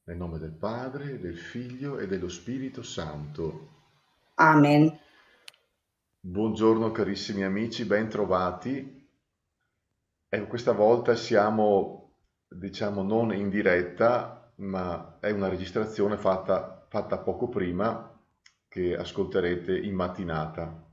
Nel nome del Padre, del Figlio e dello Spirito Santo. Amen. Buongiorno carissimi amici, ben trovati. Ecco, questa volta siamo, diciamo, non in diretta, ma è una registrazione fatta poco prima che ascolterete in mattinata.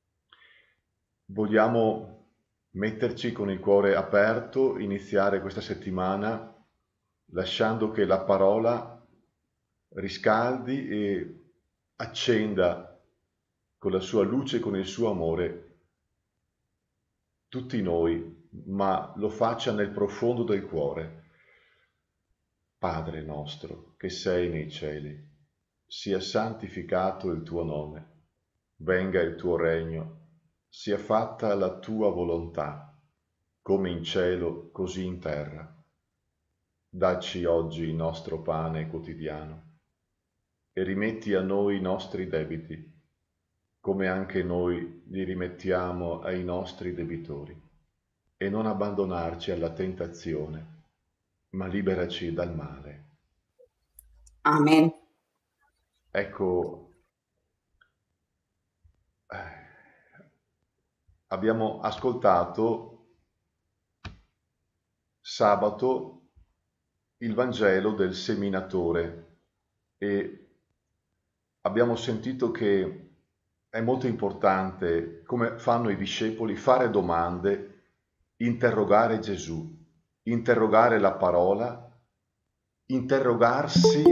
Vogliamo metterci con il cuore aperto, iniziare questa settimana lasciando che la parola riscaldi e accenda con la sua luce e con il suo amore tutti noi, ma lo faccia nel profondo del cuore. Padre nostro, che sei nei cieli, sia santificato il tuo nome, venga il tuo regno, sia fatta la tua volontà, come in cielo, così in terra. Dacci oggi il nostro pane quotidiano e rimetti a noi i nostri debiti, come anche noi li rimettiamo ai nostri debitori. E non abbandonarci alla tentazione, ma liberaci dal male. Amen. Ecco, abbiamo ascoltato sabato il Vangelo del seminatore e abbiamo sentito che è molto importante, come fanno i discepoli, fare domande, interrogare Gesù, interrogare la parola, interrogarsi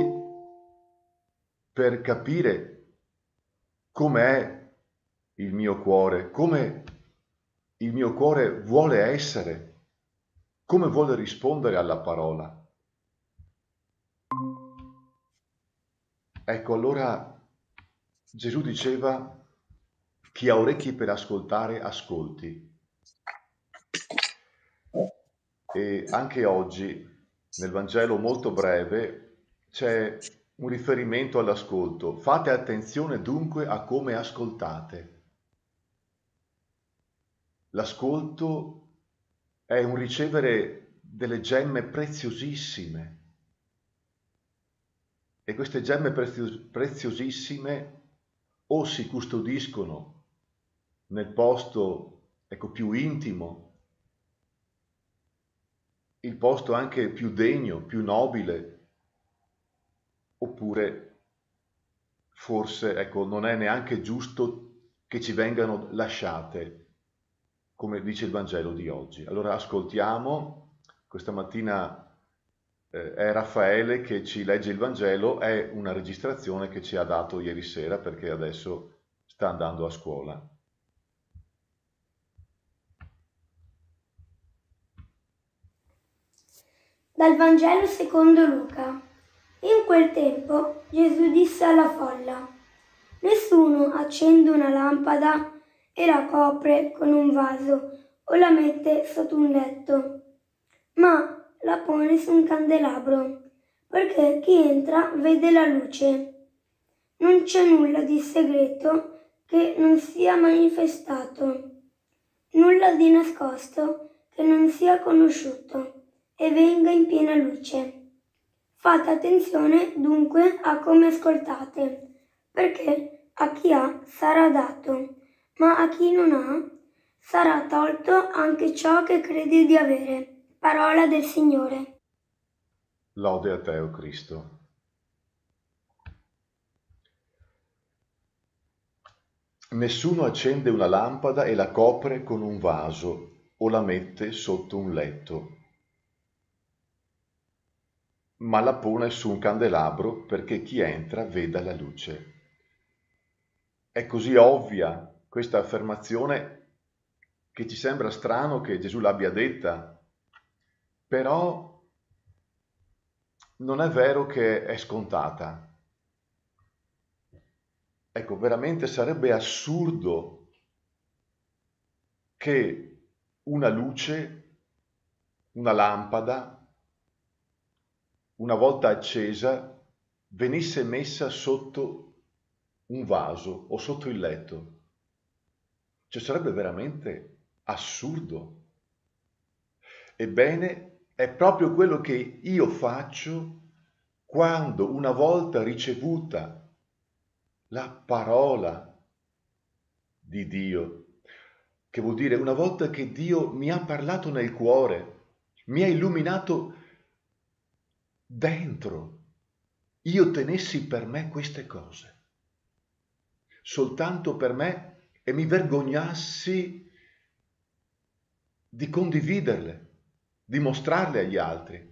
per capire com'è il mio cuore, come il mio cuore vuole essere, come vuole rispondere alla parola. Ecco, allora Gesù diceva, chi ha orecchi per ascoltare, ascolti. E anche oggi, nel Vangelo molto breve, c'è un riferimento all'ascolto. Fate attenzione dunque a come ascoltate. L'ascolto è un ricevere delle gemme preziosissime e queste gemme preziosissime o si custodiscono nel posto, ecco, più intimo, il posto anche più degno, più nobile, oppure forse, ecco, non è neanche giusto che ci vengano lasciate, come dice il Vangelo di oggi. Allora ascoltiamo, questa mattina è Raffaele che ci legge il Vangelo, è una registrazione che ci ha dato ieri sera perché adesso sta andando a scuola. Dal Vangelo secondo Luca. In quel tempo Gesù disse alla folla: nessuno accende una lampada e la copre con un vaso o la mette sotto un letto, ma la pone su un candelabro, perché chi entra vede la luce. Non c'è nulla di segreto che non sia manifestato, nulla di nascosto che non sia conosciuto e venga in piena luce. Fate attenzione dunque a come ascoltate, perché a chi ha sarà dato, ma a chi non ha sarà tolto anche ciò che crede di avere. Parola del Signore. Lode a te, o Cristo. Nessuno accende una lampada e la copre con un vaso o la mette sotto un letto, ma la pone su un candelabro perché chi entra veda la luce. È così ovvia questa affermazione che ci sembra strano che Gesù l'abbia detta, però non è vero che è scontata. Ecco, veramente sarebbe assurdo che una luce, una lampada, una volta accesa, venisse messa sotto un vaso o sotto il letto. Cioè sarebbe veramente assurdo. Ebbene, è proprio quello che io faccio quando una volta ricevuta la parola di Dio, che vuol dire una volta che Dio mi ha parlato nel cuore, mi ha illuminato dentro, io tenessi per me queste cose, soltanto per me, e mi vergognassi di condividerle, di mostrarle agli altri.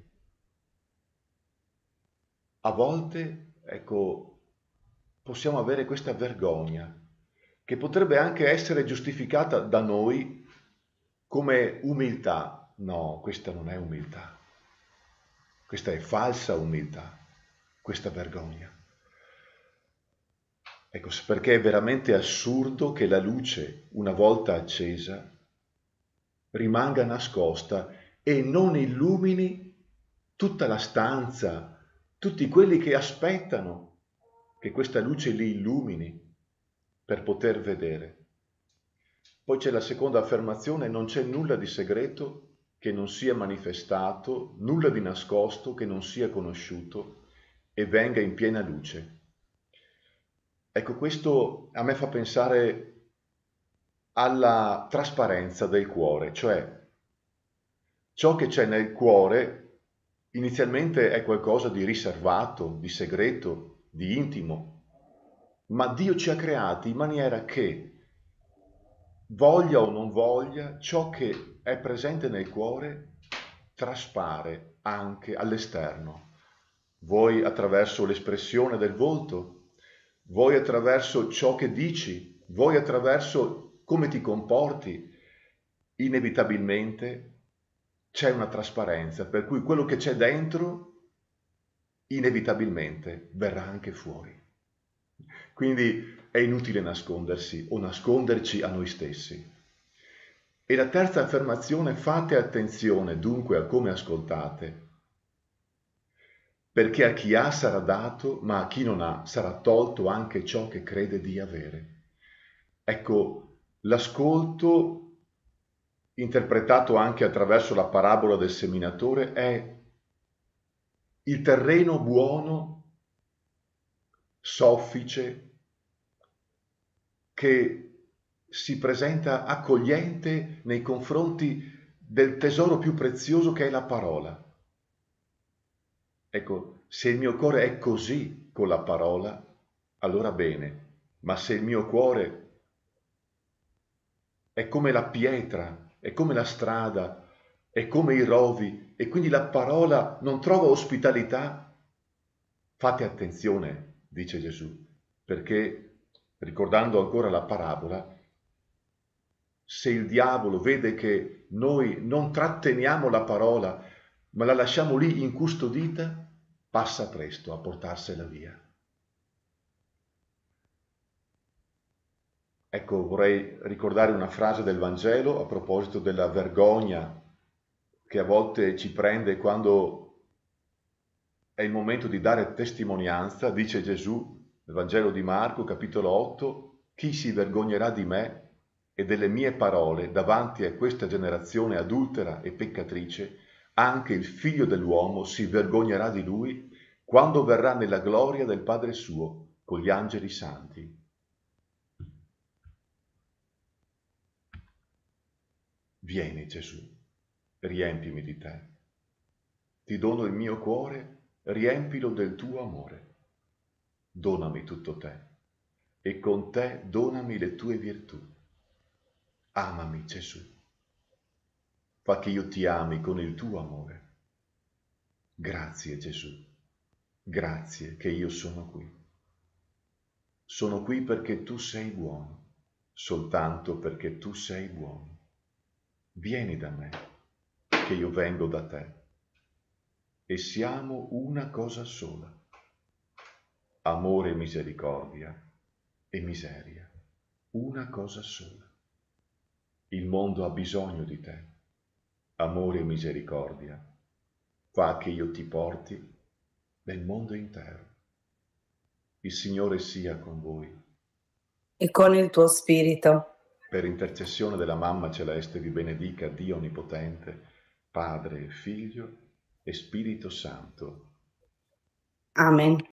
A volte, ecco, possiamo avere questa vergogna, che potrebbe anche essere giustificata da noi come umiltà. No, questa non è umiltà. Questa è falsa umiltà, questa vergogna. Ecco, perché è veramente assurdo che la luce, una volta accesa, rimanga nascosta e non illumini tutta la stanza, tutti quelli che aspettano che questa luce li illumini per poter vedere. Poi c'è la seconda affermazione: non c'è nulla di segreto che non sia manifestato, nulla di nascosto che non sia conosciuto e venga in piena luce. Ecco, questo a me fa pensare alla trasparenza del cuore, cioè ciò che c'è nel cuore inizialmente è qualcosa di riservato, di segreto, di intimo, ma Dio ci ha creati in maniera che, voglia o non voglia, ciò che è presente nel cuore traspare anche all'esterno, vuoi attraverso l'espressione del volto, vuoi attraverso ciò che dici, vuoi attraverso come ti comporti. Inevitabilmente c'è una trasparenza, per cui quello che c'è dentro inevitabilmente verrà anche fuori. Quindi è inutile nascondersi o nasconderci a noi stessi. E la terza affermazione: fate attenzione dunque a come ascoltate, perché a chi ha sarà dato, ma a chi non ha sarà tolto anche ciò che crede di avere. Ecco, l'ascolto, interpretato anche attraverso la parabola del seminatore, è il terreno buono, soffice, che si presenta accogliente nei confronti del tesoro più prezioso che è la parola. Ecco, se il mio cuore è così con la parola, allora bene, ma se il mio cuore è come la pietra, è come la strada, è come i rovi, e quindi la parola non trova ospitalità, fate attenzione, dice Gesù, perché, ricordando ancora la parabola, se il diavolo vede che noi non tratteniamo la parola, ma la lasciamo lì incustodita, passa presto a portarsela via. Ecco, vorrei ricordare una frase del Vangelo a proposito della vergogna che a volte ci prende quando è il momento di dare testimonianza. Dice Gesù nel Vangelo di Marco, capitolo 8, chi si vergognerà di me e delle mie parole davanti a questa generazione adultera e peccatrice, anche il Figlio dell'uomo si vergognerà di lui quando verrà nella gloria del Padre suo con gli angeli santi. Vieni Gesù, riempimi di te. Ti dono il mio cuore, riempilo del tuo amore. Donami tutto te e con te donami le tue virtù. Amami Gesù. Fa che io ti ami con il tuo amore. Grazie Gesù. Grazie che io sono qui. Sono qui perché tu sei buono, soltanto perché tu sei buono. Vieni da me, che io vengo da te, e siamo una cosa sola. Amore e misericordia e miseria, una cosa sola. Il mondo ha bisogno di te. Amore e misericordia, fa che io ti porti nel mondo intero. Il Signore sia con voi. E con il tuo spirito. Per intercessione della Mamma Celeste vi benedica Dio Onnipotente, Padre, Figlio e Spirito Santo. Amen.